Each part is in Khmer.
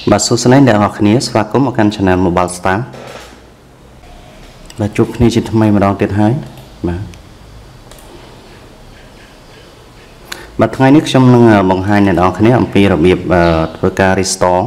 Bà số này đã học khía và có một căn channel Mobile Star và chụp khía trên thay mà đón tiết hái màថ្ងៃនេះខ្ញុំនឹងបង្ហាញអ្នកនរគ្នាអំពីរបៀបធ្វើការ restore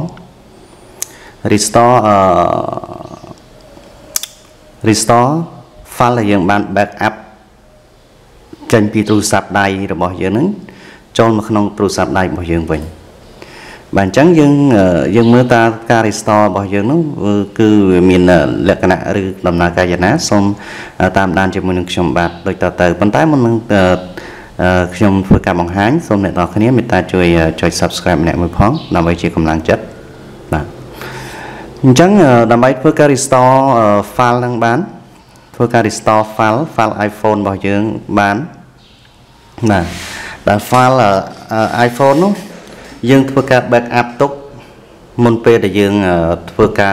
file ដែលយើងបាន backup ចេញពីទូរស័ព្ទដៃរបស់យើងនឹងចូលមកក្នុងទូរស័ព្ទដៃរបស់យើងវិញបាទអញ្ចឹងយើងមើលតាការ restore របស់យើងនោះគឺវាមានលក្ខណៈឬដំណើរការយ៉ាងណាសូមតាមដានជាមួយនឹងខ្ញុំបាទដូចតទៅប៉ុន្តែមុននឹងខ្ញុំធ្វើការបង្ហាញសូមអ្នកនរគ្នាមេត្តាជួយចុច subscribe ម្នាក់មួយផងដើម្បីជាកម្លាំងចិត្តបាទអញ្ចឹងដើម្បីធ្វើការ restore file នឹងបានធ្វើការ restore file iPhone របស់យើងបានបាទដែល file iPhone នោះយើងធ្វើការ backup ទុកមុនពេលដែលយើងធ្វើការ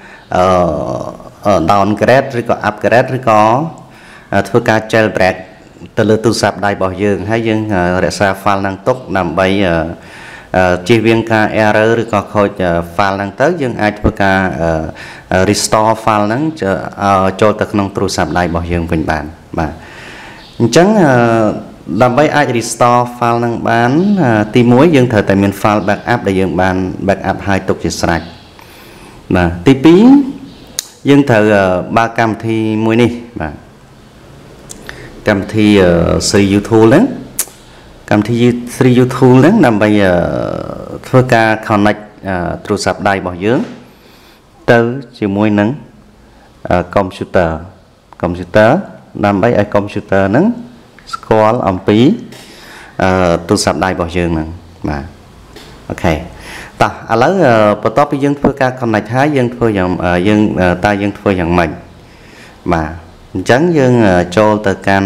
downgrade ឬក៏ upgrade ឬក៏ធ្វើការ jailbreak ទៅលើទូរស័ព្ទដៃរបស់យើងហើយយើងរក្សា file ហ្នឹងទុកដើម្បីជៀសវាងការ error ឬក៏ខូច file ហ្នឹងទៅយើងអាចធ្វើការ restore file ហ្នឹងចូលទៅក្នុងទូរស័ព្ទដៃរបស់យើងវិញបានបាទអញ្ចឹងដើម្បីអាច restore file ហ្នឹងបានទី1យើងត្រូវតែមាន file backup ដែលយើងបាន backup ឲ្យទុកជាស្រេចបាទទី2យើងត្រូវបើកកម្មវិធីមួយនេះបាទកម្មវិធី 3U Tool ហ្នឹងកម្មវិធី 3U Tool ហ្នឹងដើម្បីធ្វើការ connect ទូរស័ព្ទដៃរបស់យើងទៅជាមួយនឹង computer ដើម្បីឲ្យ computer ហ្នឹងស្គាល់អំពីទូរស័ព្ទដៃរបស់យើងហ្នឹងបាទអូខេតោះឥឡូវបន្ទាប់ពីយើងធ្វើការ connect ហើយយើងធ្វើយ៉ាងយើងធ្វើយ៉ាងម៉េចបាទអញ្ចឹងយើងចូលទៅកាន់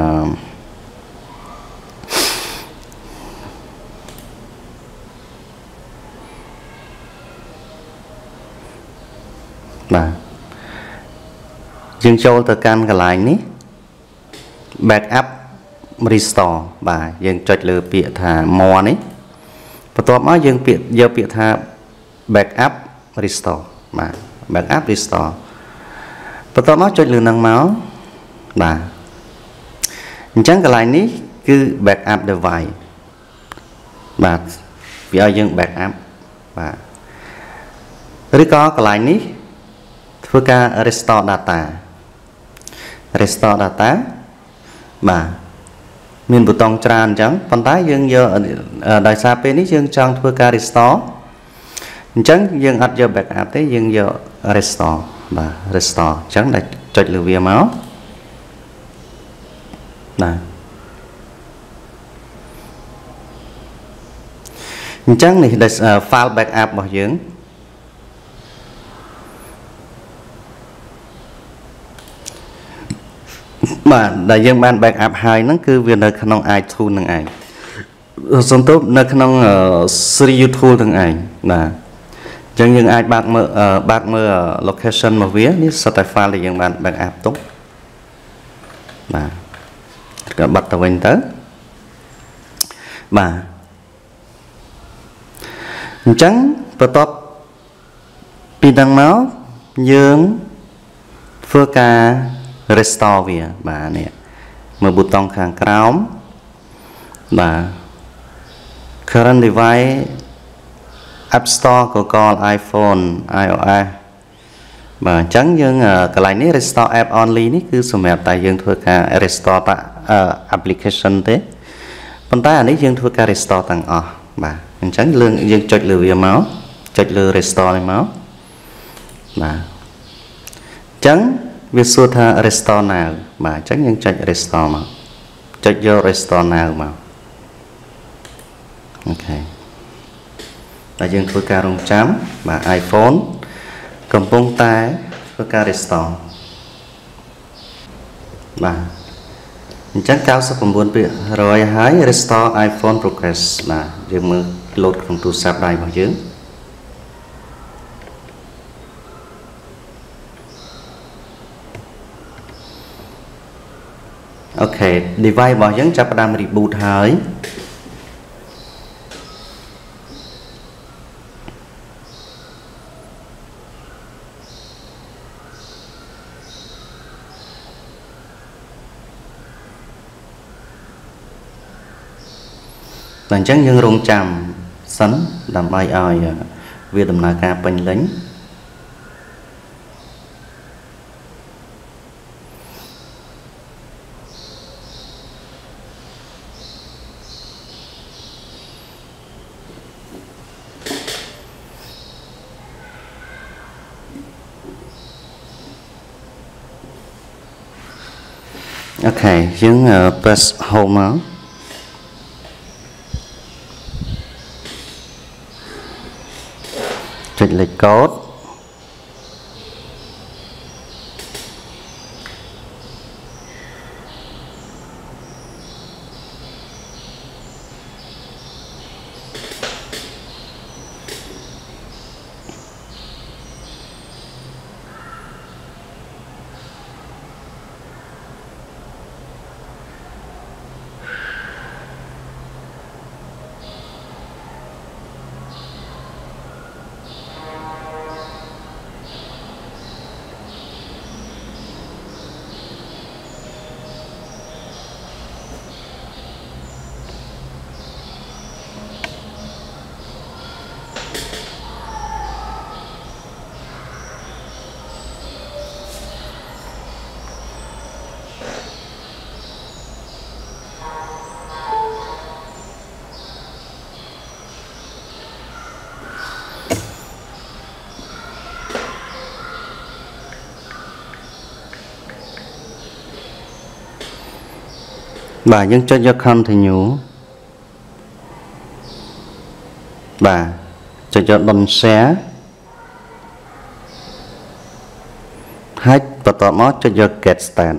បាទយើងចូលទៅកាន់កន្លែងនេះ backup restore បាទយើងចុចលើពាក្យថា more នេះបន្ទាប់មកយើងយកពាក្យថា backup restore បាទ backup restore បន្ទាប់មកចុចលើនឹងមកបាទអញ្ចឹងកន្លែងនេះគឺ backup device បាទវាឲ្យយើង backup បាទឬក៏កន្លែងនេះធ្វើការ restore data បាទមានប៊ូតុងច្រើនអញ្ចឹងប៉ុន្តែយើងយកដោយសារពេលនេះយើងចង់ធ្វើការ restore អញ្ចឹងយើងអត់យក backup ទេយើងយក restore បាទ restore អញ្ចឹងដែលចុចលើវាមកបាទអញ្ចឹងនេះ file backup របស់យើងបាទដែលយើងបាន backup ហើយហ្នឹងគឺវានៅក្នុង iTunes នឹងឯងសំទោសនៅក្នុង 3U Tool ទាំងឯងបាទអញ្ចឹងយើងអាចបើកមើល location មកវានេះសិតតែ file ដែលយើងបាន backup ទុកបាទក៏បិទទៅវិញទៅបាទអញ្ចឹងបន្ទាប់ពីហ្នឹងមកយើងធ្វើការ restore វាបាទនេះមើលប៊ូតុងខាងក្រោមបាទ current device App Store Google iPhone iOS បាទអញ្ចឹងយើងកន្លែងនេះ restore app only នេះគឺសម្រាប់តែយើងធ្វើការ restore តា application ទេប៉ុន្តែអានេះយើងធ្វើការ restore ទាំងអស់បាទអញ្ចឹងយើងចុចលើវាមកចុចលើ restore នេះមកបាទអញ្ចឹងវាសួរថា restore now បាទអញ្ចឹងយើងចុច restore មកចុចយក restore now មកអូខេតែយើងធ្វើការរងចាំបាទ iPhone កំពុងតែធ្វើការ restore បាទអញ្ចឹង 99% ហើយ restore iPhone progress បាទយើងមើល load ក្នុងទូរស័ព្ទដៃរបស់យើងអូខេ device របស់យើងចាប់ផ្ដើម reboot ហើយ ប Bạn chắc nhưng rung chạm sẵn làm ai ai việc đầm nà ca bánh lính. Ok, chúng press home á. Chụp lịch code. Bà nhưng cho continue. Bà cho đồn share. Hai và tỏ mót cho get start.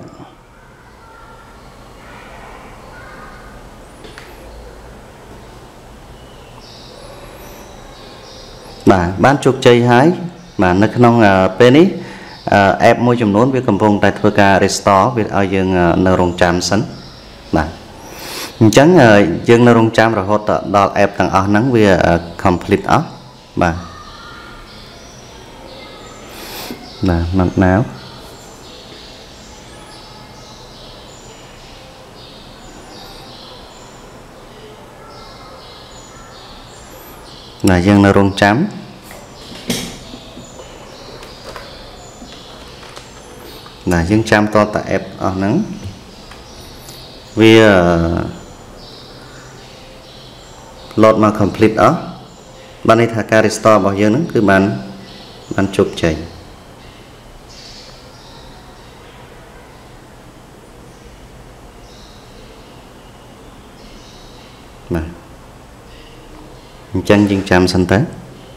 Bà bán chụp chơi hái mà nó không penny app môi trường nón với cầm vùng tại thưa ca restore với ở dương nơ rong chạm sẵn. Bà chẳng dương nơ rong chạm rồi hốt đọc app thằng ở nắng với complete up. Bà mặt nào là dân nó rung chấm là dân chăm to tại app ở nắng vì load mà complete đó bạn ấy thả ca restore bao nhiêu nữa cứ bạn chụp chạy mà chân dân chăm sân tới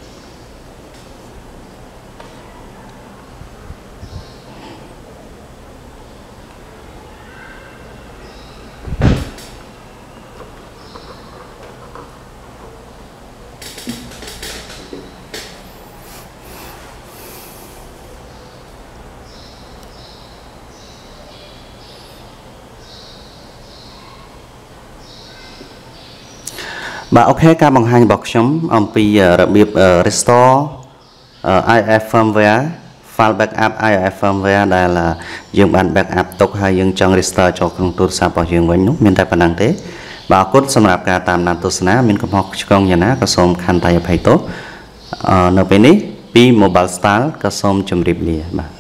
bà ok các bằng hai bọc chống ông pi biệt restore IF firmware file backup IF firmware đây là dương bản backup tục hay dương trong restore cho công ty sao bảo dương với nhúc miền tây bản năng thế bà cốt xâm nhập cả tam nam tu sna miền công học công nhà ná có xôm khăn tay phải tốt nơi bên pi mobile style có xôm chấm rịp lìa bà